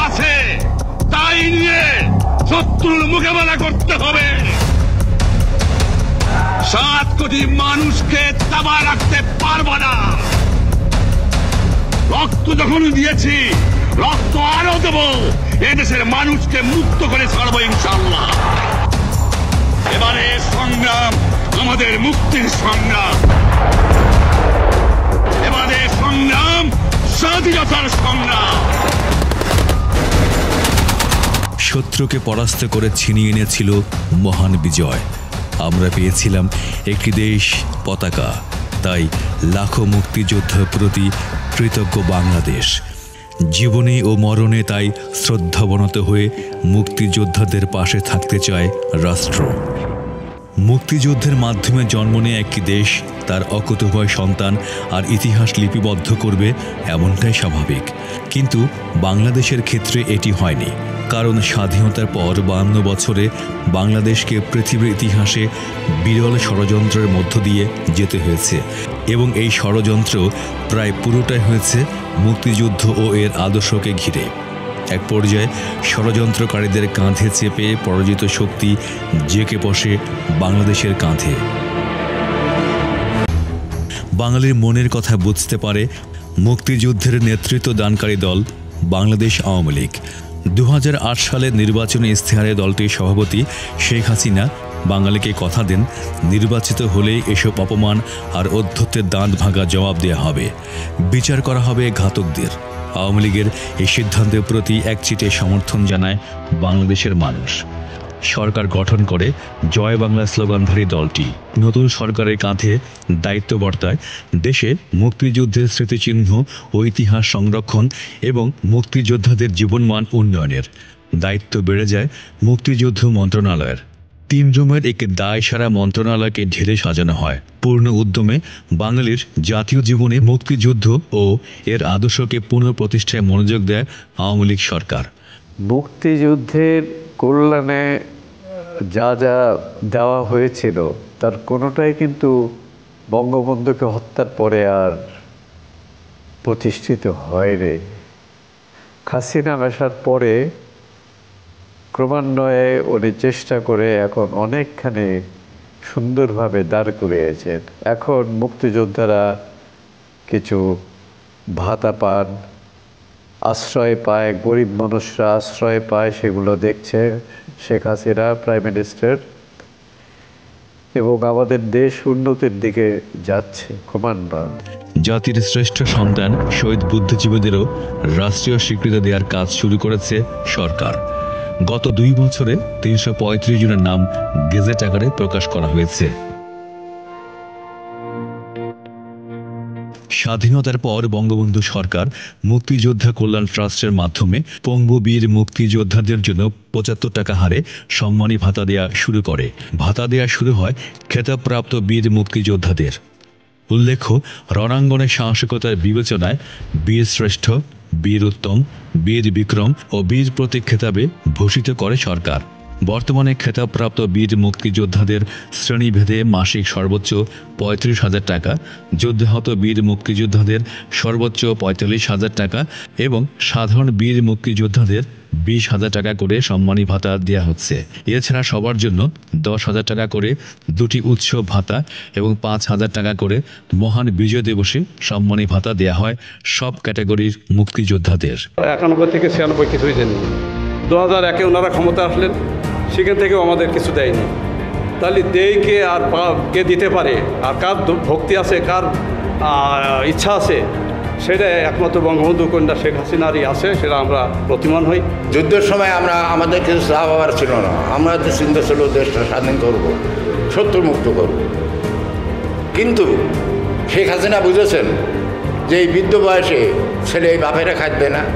আছে তাই নিয়ে শত্রুর মোকাবেলা করতে হবে। 7 কোটি মানুষকে দাবা রাখতে পারবো না। রক্ত যখন দিয়েছি, রক্ত আরো দেব। এদেশের মানুষকে মুক্ত করে ছাড়বো ইনশাআল্লাহ। এবারে সংগ্রাম আমাদের মুক্তির সংগ্রাম, এবারে সংগ্রাম স্বাধীনতার সংগ্রাম। শত্রুকে পরাস্ত করে ছিনিয়ে এনেছিল মহান বিজয়। আমরা পেয়েছিলাম একটি দেশ, পতাকা। তাই লাখো মুক্তিযোদ্ধার প্রতি কৃতজ্ঞ বাংলাদেশ। জীবনে ও মরণে তাই শ্রদ্ধাবনত হয়ে মুক্তিযোদ্ধাদের পাশে থাকতে চায় রাষ্ট্র। মুক্তিযুদ্ধের মাধ্যমে জন্ম নেয় একটি দেশ তার অকুতোভয় সন্তান আর ইতিহাস লিপিবদ্ধ করবে, এমনটাই স্বাভাবিক। কিন্তু বাংলাদেশের ক্ষেত্রে এটি হয়নি। কারণ স্বাধীনতার পর 52 বছরে বাংলাদেশকে পৃথিবীর ইতিহাসে বিরল ষড়যন্ত্রের মধ্য দিয়ে যেতে হয়েছে এবং এই ষড়যন্ত্র প্রায় পুরোটাই হয়েছে মুক্তিযুদ্ধ ও এর আদর্শকে ঘিরে। এক পর্যায়ে ষড়যন্ত্রকারীদের কাঁধে চেপে পরাজিত শক্তি জেঁকে বসে বাংলাদেশের কাঁধে। বাঙালির মনের কথা বুঝতে পারে মুক্তিযুদ্ধের নেতৃত্ব দানকারী দল বাংলাদেশ আওয়ামী লীগ। 2008 সালের নির্বাচনী ইশতেহারে দলটির সভাপতি শেখ হাসিনা বাঙালিকে কথা দেন, নির্বাচিত হলেই এসব অপমান আর অধ্যত্বের দাঁত ভাঙা জবাব দেওয়া হবে, বিচার করা হবে ঘাতকদের। আওয়ামী লীগের এই সিদ্ধান্তের প্রতি একচিটে সমর্থন জানায় বাংলাদেশের মানুষ। সরকার গঠন করে জয় বাংলা স্লোগানধারী দলটি নতুন সরকারের কাঁধে দায়িত্ব বর্তায় দেশে মুক্তিযুদ্ধের স্মৃতিচিহ্ন ও ইতিহাস সংরক্ষণ এবং মুক্তিযোদ্ধাদের জীবনমান উন্নয়নের। দায়িত্ব বেড়ে যায় মুক্তিযুদ্ধ মন্ত্রণালয়ের। 3 রুমের একটি দায়সারা মন্ত্রণালয়কে ঢেলে সাজানো হয়। পূর্ণ উদ্যমে বাঙালির জাতীয় জীবনে মুক্তিযুদ্ধ ও এর আদর্শকে পুনঃপ্রতিষ্ঠায় মনোযোগ দেয় আওয়ামী লীগ সরকার। মুক্তিযুদ্ধের কল্যাণে যা যা দেওয়া হয়েছিল তার কোনোটাই কিন্তু বঙ্গবন্ধুকে হত্যার পরে আর প্রতিষ্ঠিত হয়নি। হাসিনা আসার পরে ক্রমান্বয়ে উনি চেষ্টা করে এখন অনেকখানি সুন্দরভাবে দাঁড় করিয়েছেন। এখন মুক্তিযোদ্ধারা কিছু ভাতা পান, আশ্রয় পায়, গরিব মানুষরা আশ্রয় পায়, সেগুলো দেখছে শেখ হাসিনা প্রাইম মিনিস্টার, এবং আমাদের দেশ উন্নতির দিকে যাচ্ছে ক্রমান্বয়ে। জাতির শ্রেষ্ঠ সন্তান শহীদ বুদ্ধিজীবীদেরও রাষ্ট্রীয় স্বীকৃতি দেওয়ার কাজ শুরু করেছে সরকার। গত 2 বছরে 335 জনের নাম গেজেট আকারে প্রকাশ করা হয়েছে। স্বাধীনতার পর বঙ্গবন্ধু সরকার মুক্তিযোদ্ধা কল্যাণ ট্রাস্টের মাধ্যমে পঙ্গু বীর মুক্তিযোদ্ধাদের জন্য 75 টাকা হারে সম্মানী ভাতা দেওয়া শুরু করে। ভাতা দেওয়া শুরু হয় খেতাবপ্রাপ্ত বীর মুক্তিযোদ্ধাদের। উল্লেখ্য, রণাঙ্গনের সাহসিকতার বিবেচনায় বীর শ্রেষ্ঠ, বীর উত্তম, বীর বিক্রম ও বীর প্রতীক খেতাবে ভূষিত করে সরকার। বর্তমানে খেতাবপ্রাপ্ত বীর মুক্তিযোদ্ধাদের শ্রেণীভেদে মাসিক সর্বোচ্চ 35,000 টাকা, যুদ্ধাহত বীর মুক্তিযোদ্ধাদের সর্বোচ্চ 45,000 টাকা এবং সাধারণ বীর মুক্তিযোদ্ধাদের 20,000 টাকা করে সম্মানী ভাতা দেওয়া হচ্ছে। এছাড়া সবার জন্য 10,000 টাকা করে 2টি উৎসব ভাতা এবং 5,000 টাকা করে মহান বিজয় দিবসে সম্মানী ভাতা দেওয়া হয় সব ক্যাটাগরির মুক্তিযোদ্ধাদের। 91 থেকে 96 কিছুই দেননি। 2001-এ ওনারা ক্ষমতা আসলেন, সেখান থেকেও আমাদের কিছু দেয়নি। তাহলে দেয় কে আর কে দিতে পারে, আর কার ভক্তি আছে, কার ইচ্ছা আছে, সেটা একমাত্র বঙ্গবন্ধু কন্যা শেখ হাসিনারই আছে, সেটা আমরা প্রতিমান হই। যুদ্ধের সময় আমাদের কিছু চাওয়ার ছিল না, আমরা যে চিন্তা ছিল দেশটা স্বাধীন করবো, শত্রু মুক্ত করব। কিন্তু শেখ হাসিনা বুঝেছেন যে এই বৃদ্ধ বয়সে ছেলে বাপেরা খাদ্যে না,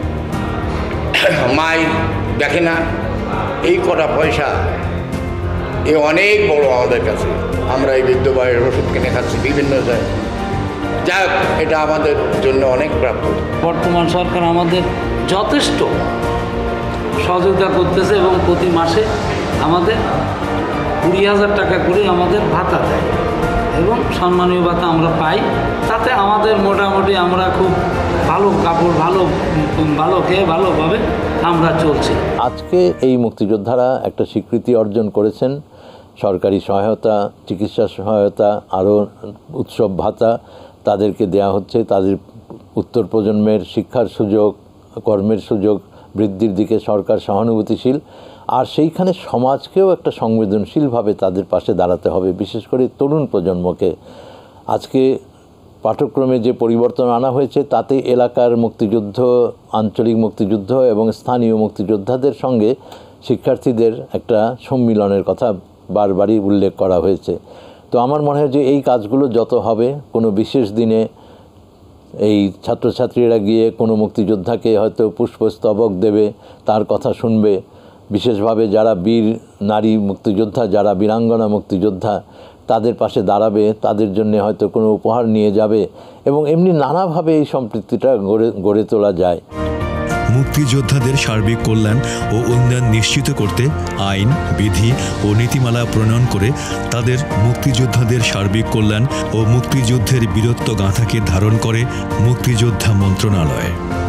মাই দেখে না, এই কটা পয়সা এ অনেক বড় আমাদের কাছে। আমরা এই বৃদ্ধ বয়সের ওষুধ কিনে খাচ্ছি বিভিন্ন জায়গায়, যাক এটা আমাদের জন্য অনেক প্রাপ্য। বর্তমান সরকার আমাদের যথেষ্ট সহযোগিতা করতেছে এবং প্রতি মাসে আমাদের 20,000 টাকা করে আমাদের ভাতা দেয়। এবং সম্মানীয় ভাতা আমরা পাই। তাতে আমাদের মোটামুটি আমরা খুব ভালো কাপড়, ভালো খেয়ে ভালোভাবে আমরা চলছি। আজকে এই মুক্তিযোদ্ধারা একটা স্বীকৃতি অর্জন করেছেন। সরকারি সহায়তা, চিকিৎসা সহায়তা, আরও উৎসব ভাতা তাদেরকে দেয়া হচ্ছে। তাদের উত্তর প্রজন্মের শিক্ষার সুযোগ, কর্মের সুযোগ বৃদ্ধির দিকে সরকার সহানুভূতিশীল। আর সেইখানে সমাজকেও একটা সংবেদনশীলভাবে তাদের পাশে দাঁড়াতে হবে, বিশেষ করে তরুণ প্রজন্মকে। আজকে পাঠ্যক্রমে যে পরিবর্তন আনা হয়েছে তাতে এলাকার মুক্তিযুদ্ধ, আঞ্চলিক মুক্তিযুদ্ধ এবং স্থানীয় মুক্তিযোদ্ধাদের সঙ্গে শিক্ষার্থীদের একটা সম্মিলনের কথা বারবারই উল্লেখ করা হয়েছে। তো আমার মনে হয় যে এই কাজগুলো যত হবে, কোনো বিশেষ দিনে এই ছাত্রছাত্রীরা গিয়ে কোনো মুক্তিযোদ্ধাকে হয়তো পুষ্পস্তবক দেবে, তার কথা শুনবে, বিশেষভাবে যারা বীর নারী মুক্তিযোদ্ধা, যারা বীরাঙ্গনা মুক্তিযোদ্ধা তাদের পাশে দাঁড়াবে, তাদের জন্য হয়তো কোনো উপহার নিয়ে যাবে, এবং এমনি নানাভাবে এই সম্পৃক্তিটা গড়ে তোলা যায়। মুক্তিযোদ্ধাদের সার্বিক কল্যাণ ও উন্নয়ন নিশ্চিত করতে আইন, বিধি ও নীতিমালা প্রণয়ন করে তাদের মুক্তিযোদ্ধাদের সার্বিক কল্যাণ ও মুক্তিযুদ্ধের বীরত্ব গাঁথাকে ধারণ করে মুক্তিযোদ্ধা মন্ত্রণালয়।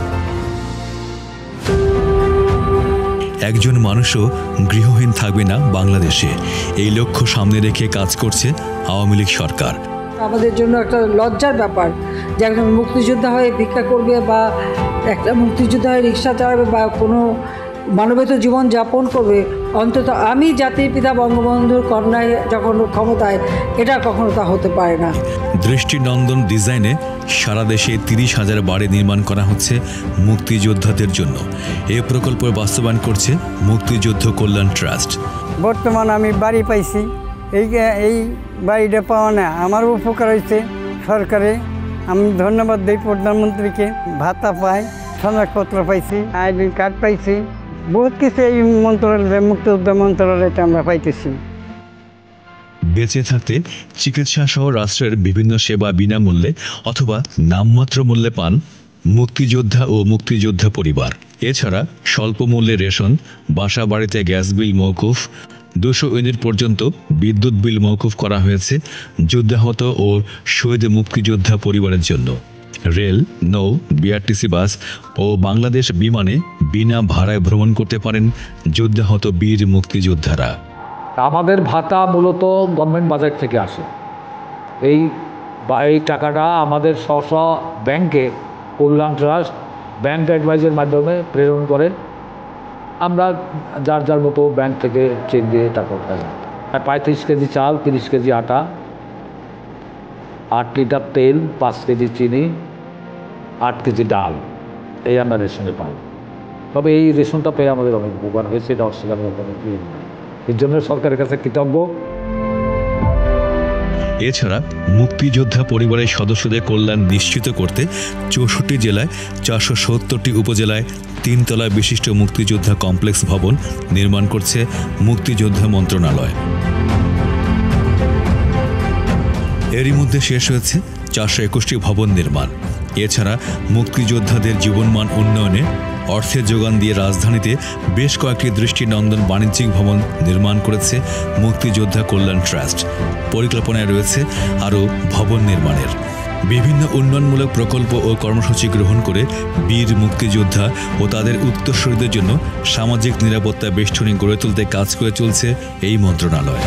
একজন মানুষও গৃহহীন থাকবে না বাংলাদেশে, এই লক্ষ্য সামনে রেখে কাজ করছে আওয়ামী লীগ সরকার। আমাদের জন্য একটা লজ্জার ব্যাপার যে একজন মুক্তিযোদ্ধা হয়ে ভিক্ষা করবে বা একটা মুক্তিযোদ্ধা হয়ে রিক্সা চালাবে বা কোনো মানবেতর জীবন যাপন করবে। অন্তত আমি জাতির পিতা বঙ্গবন্ধুর কন্যায় যখন ক্ষমতায়, এটা কখনো তা হতে পারে না। দৃষ্টিনন্দন ডিজাইনে সারা দেশে 30,000 বাড়ি নির্মাণ করা হচ্ছে মুক্তিযোদ্ধাদের জন্য। এই প্রকল্প বাস্তবায়ন করছে মুক্তিযুদ্ধ কল্যাণ ট্রাস্ট। বর্তমান আমি বাড়ি পাইছি, এই বাড়িটা পাওয়া না আমার উপকার হয়েছে সরকারে। আমি ধন্যবাদ দিই প্রধানমন্ত্রীকে। ভাতা পাই, সনদপত্র পাইছি, আইডি কার্ড পাইছি, বহুত কিছু এই মন্ত্রণালয়, মুক্তিযোদ্ধা মন্ত্রণালয়টা আমরা পাইতেছি। বেঁচে থাকতে চিকিৎসা সহ রাষ্ট্রের বিভিন্ন সেবা বিনামূল্যে অথবা নামমাত্র মূল্যে পান মুক্তিযোদ্ধা ও মুক্তিযোদ্ধা পরিবার। এছাড়া স্বল্প মূল্যে রেশন, বাসা বাড়িতে গ্যাস বিল মওকুফ, 200 ইউনিট পর্যন্ত বিদ্যুৎ বিল মওকুফ করা হয়েছে যুদ্ধাহত ও শহীদ মুক্তিযোদ্ধা পরিবারের জন্য। রেল, নৌ, বিআরটিসি বাস ও বাংলাদেশ বিমানে বিনা ভাড়ায় ভ্রমণ করতে পারেন যুদ্ধাহত বীর মুক্তিযোদ্ধারা। আমাদের ভাতা মূলত গভর্নমেন্ট বাজেট থেকে আসে। এই টাকাটা আমাদের স্ব ব্যাংকে কল্যাণ ট্রাস্ট ব্যাংক অ্যাডভাইজের মাধ্যমে প্রেরণ করে। আমরা যার যার মতো ব্যাংক থেকে চেক দিয়ে টাকা উঠাই। 35 কেজি চাল, 30 কেজি আটা, 8 লিটার তেল, 5 কেজি চিনি, 8 কেজি ডাল, এই আমরা রেশনে পাই। তবে এই রেশনটা পেয়ে আমাদের অনেক উপকার হয়েছে, এটা অস্বীকার এর জন্য সরকারের কাছে কৃতজ্ঞ। এছাড়া মুক্তিযোদ্ধা পরিবারের সদস্যদের কল্যাণ নিশ্চিত করতে 64 জেলায় 470টি উপজেলায় 3 তলা বিশিষ্ট মুক্তিযোদ্ধা কমপ্লেক্স ভবন নির্মাণ করছে মুক্তিযোদ্ধা মন্ত্রণালয়। এরই মধ্যে শেষ হয়েছে 421টি ভবন নির্মাণ। এছাড়া মুক্তিযোদ্ধাদের জীবনমান উন্নয়নে অর্থের যোগান দিয়ে রাজধানীতে বেশ কয়েকটি দৃষ্টিনন্দন বাণিজ্যিক ভবন নির্মাণ করেছে মুক্তিযোদ্ধা কল্যাণ ট্রাস্ট। পরিকল্পনায় রয়েছে আরও ভবন নির্মাণের। বিভিন্ন উন্নয়নমূলক প্রকল্প ও কর্মসূচি গ্রহণ করে বীর মুক্তিযোদ্ধা ও তাদের উত্তরসূরিদের জন্য সামাজিক নিরাপত্তা বেষ্টনী গড়ে তুলতে কাজ করে চলছে এই মন্ত্রণালয়।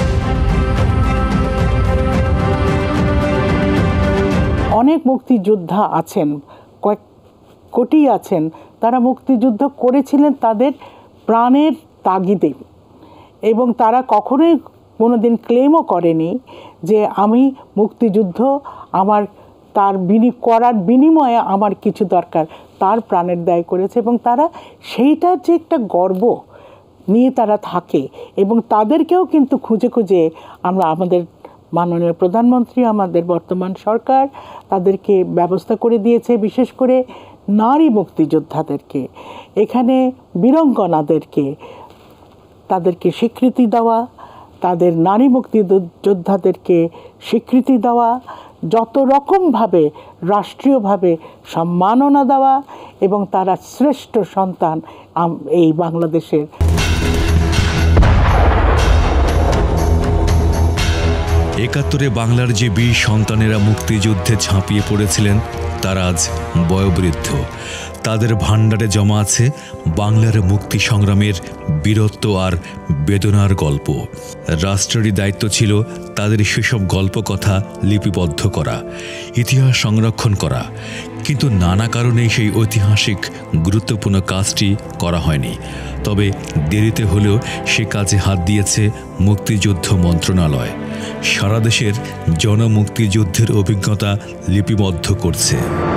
অনেক মুক্তিযোদ্ধা আছেন, কয়েক কোটি আছেন, তারা মুক্তিযুদ্ধ করেছিলেন তাদের প্রাণের তাগিদে, এবং তারা কখনোই কোনোদিন ক্লেমও করেনি যে আমি মুক্তিযুদ্ধ আমার করার বিনিময়ে আমার কিছু দরকার। তার প্রাণের দায় করেছে এবং তারা সেইটার যে একটা গর্ব নিয়ে তারা থাকে, এবং তাদেরকেও কিন্তু খুঁজে খুঁজে আমরা আমাদের মাননীয় প্রধানমন্ত্রী, আমাদের বর্তমান সরকার তাদেরকে ব্যবস্থা করে দিয়েছে। বিশেষ করে নারী মুক্তিযোদ্ধাদেরকে, এখানে বীরাঙ্গনাদেরকে তাদেরকে স্বীকৃতি দেওয়া, তাদের নারী মুক্তিযোদ্ধাদেরকে স্বীকৃতি দেওয়া, যত রকমভাবে রাষ্ট্রীয়ভাবে সম্মাননা দেওয়া, এবং তারা শ্রেষ্ঠ সন্তান এই বাংলাদেশের। একাত্তরে বাংলার যে বীর সন্তানেরা মুক্তিযুদ্ধে ঝাঁপিয়ে পড়েছিলেন তারা আজ বয়োবৃদ্ধ। তাদের ভাণ্ডারে জমা আছে বাংলার মুক্তি সংগ্রামের বীরত্ব আর বেদনার গল্প। রাষ্ট্রেরই দায়িত্ব ছিল তাদের সেসব গল্প কথা লিপিবদ্ধ করা, ইতিহাস সংরক্ষণ করা। কিন্তু নানা কারণেই সেই ঐতিহাসিক গুরুত্বপূর্ণ কাজটি করা হয়নি। তবে দেরিতে হলেও সে কাজে হাত দিয়েছে মুক্তিযুদ্ধ মন্ত্রণালয়। সারা দেশের জনমুক্তিযুদ্ধের অভিজ্ঞতা লিপিবদ্ধ করছে।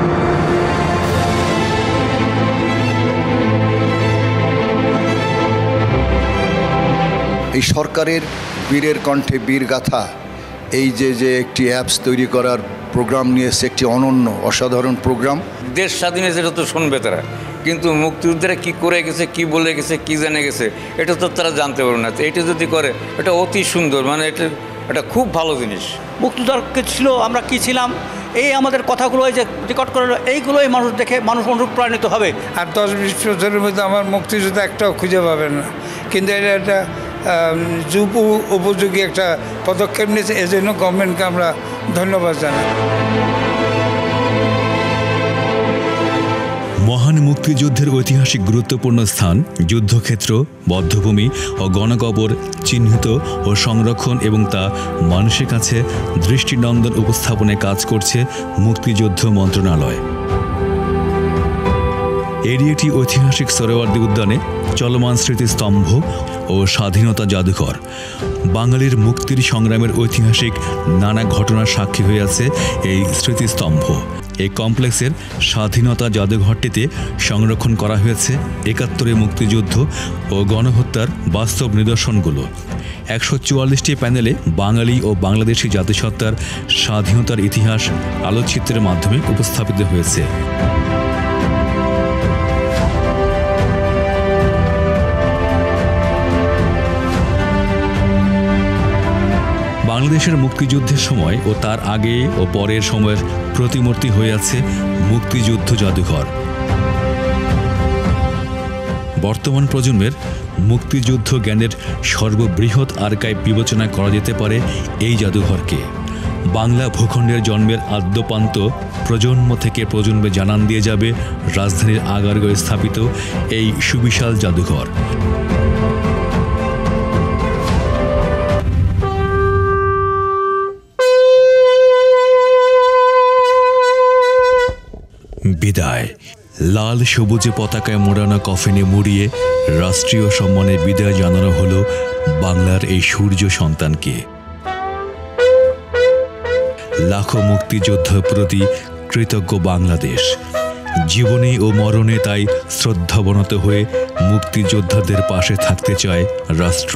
এই সরকারের বীরের কণ্ঠে বীর গাথা, এই যে একটি অ্যাপস তৈরি করার প্রোগ্রাম নিয়েছে, একটি অনন্য অসাধারণ প্রোগ্রাম। দেশ স্বাধীন হয়েছে এটা তো শুনবে তারা, কিন্তু মুক্তিযোদ্ধারা কী করে গেছে, কি বলে গেছে, কি জেনে গেছে এটা তো তারা জানতে পারবে না। এটা যদি করে এটা অতি সুন্দর, মানে এটা খুব ভালো জিনিস। মুক্তিযোদ্ধা ছিল, আমরা কি ছিলাম, এই আমাদের কথাগুলো যে রেকর্ড করে এইগুলোই মানুষ দেখে মানুষ অনুপ্রাণিত হবে। আর 10-20 বছরের মধ্যে আমার মুক্তিযোদ্ধা একটাও খুঁজে পাবেন না, কিন্তু এটা একটা যুব উপযোগী একটা পদক্ষেপ নিয়েছে। এজন্য গভর্নমেন্টকে আমরা ধন্যবাদ জানাই। মহান মুক্তিযুদ্ধের ঐতিহাসিক গুরুত্বপূর্ণ স্থান, যুদ্ধক্ষেত্র, বধ্যভূমি ও গণকবর চিহ্নিত ও সংরক্ষণ এবং তা মানুষের কাছে দৃষ্টিনন্দন উপস্থাপনে কাজ করছে মুক্তিযুদ্ধ মন্ত্রণালয়। এরই একটি ঐতিহাসিক সোহরাওয়ার্দী উদ্যানে চলমান স্মৃতিস্তম্ভ ও স্বাধীনতা জাদুঘর। বাঙালির মুক্তির সংগ্রামের ঐতিহাসিক নানা ঘটনার সাক্ষী হয়ে আছে এই স্মৃতিস্তম্ভ। এই কমপ্লেক্সের স্বাধীনতা জাদুঘরটিতে সংরক্ষণ করা হয়েছে ৭১ মুক্তিযুদ্ধ ও গণহত্যার বাস্তব নিদর্শনগুলো। ১৪৪টি প্যানেলে বাঙালি ও বাংলাদেশি জাতিসত্তার স্বাধীনতার ইতিহাস আলোকচিত্রের মাধ্যমে উপস্থাপিত হয়েছে। বাংলাদেশের মুক্তিযুদ্ধের সময় ও তার আগে ও পরের সময়ের প্রতিমূর্তি হয়ে আছে মুক্তিযুদ্ধ জাদুঘর। বর্তমান প্রজন্মের মুক্তিযুদ্ধ জ্ঞানের সর্ববৃহৎ আর্কাইভ বিবেচনা করা যেতে পারে এই জাদুঘরকে। বাংলা ভূখণ্ডের জন্মের আদ্যপান্ত প্রজন্ম থেকে প্রজন্মে জানান দিয়ে যাবে রাজধানীর আগারগাঁয়ে স্থাপিত এই সুবিশাল জাদুঘর। বিদায়। লাল সবুজে পতাকায় মোড়ানো কফিনে মুড়িয়ে রাষ্ট্রীয় সম্মানে বিদায় জানানো হলো বাংলার এই সূর্য সন্তানকে। লাখো মুক্তিযোদ্ধার প্রতি কৃতজ্ঞ বাংলাদেশ। জীবনে ও মরণে তাই শ্রদ্ধাবনত হয়ে মুক্তিযোদ্ধাদের পাশে থাকতে চায় রাষ্ট্র।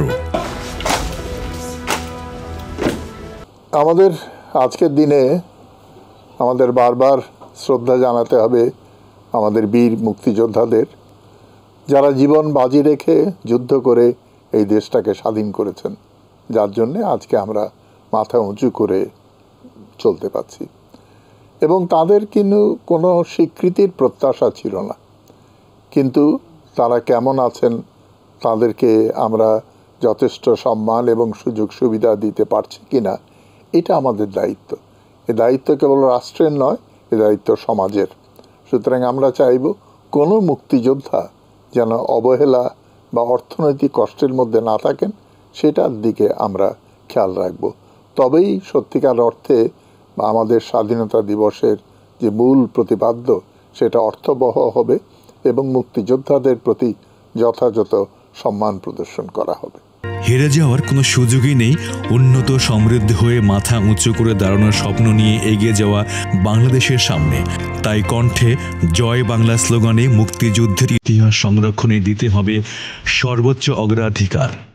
আমাদের আজকের দিনে আমাদের বারবার শ্রদ্ধা জানাতে হবে আমাদের বীর মুক্তিযোদ্ধাদের, যারা জীবন বাজি রেখে যুদ্ধ করে এই দেশটাকে স্বাধীন করেছেন, যার জন্যে আজকে আমরা মাথা উঁচু করে চলতে পারছি। এবং তাদের কিন্তু কোনো স্বীকৃতির প্রত্যাশা ছিল না, কিন্তু তারা কেমন আছেন, তাদেরকে আমরা যথেষ্ট সম্মান এবং সুযোগ সুবিধা দিতে পারছি কিনা, এটা আমাদের দায়িত্ব। এ দায়িত্ব কেবল রাষ্ট্রের নয়, এ দায়িত্ব সমাজের। সুতরাং আমরা চাইব কোনো মুক্তিযোদ্ধা যেন অবহেলা বা অর্থনৈতিক কষ্টের মধ্যে না থাকেন, সেটার দিকে আমরা খেয়াল রাখব। তবেই সত্যিকার অর্থে আমাদের স্বাধীনতা দিবসের যে মূল প্রতিপাদ্য সেটা অর্থবহ হবে এবং মুক্তিযোদ্ধাদের প্রতি যথাযথ সম্মান প্রদর্শন করা হবে। হেরে যাওয়ার কোনো সুযোগই নেই উন্নত সমৃদ্ধ হয়ে মাথা উঁচু করে দাঁড়ানোর স্বপ্ন নিয়ে এগিয়ে যাওয়া বাংলাদেশের সামনে। তাই কণ্ঠে জয় বাংলা স্লোগানে মুক্তিযুদ্ধের ইতিহাস সংরক্ষণে দিতে হবে সর্বোচ্চ অগ্রাধিকার।